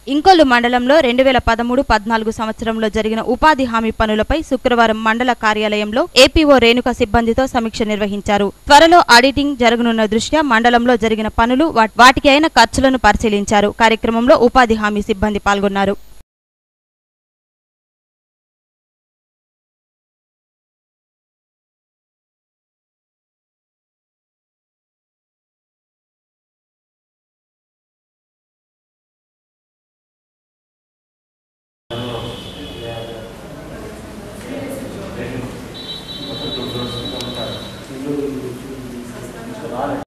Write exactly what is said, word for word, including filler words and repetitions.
ఇంకొల్లు మండలంలో రెండు వేల పదమూడు పద్నాలుగు సంవత్సరంలో జరిగిన ఉపాధి హామీ పనులపై శుక్రవారం మండల కార్యాలయంలో ఏపీఓ రేణుక సిబ్బందితో సమీక్ష నిర్వహించారు. త్వరలో ఆడిటింగ్ జరగనున్న దృష్ట్యా మండలంలో జరిగిన పనులు వాటికి అయిన ఖర్చులను పరిశీలించారు. కార్యక్రమంలో ఉపాధి హామీ సిబ్బంది పాల్గొన్నారు.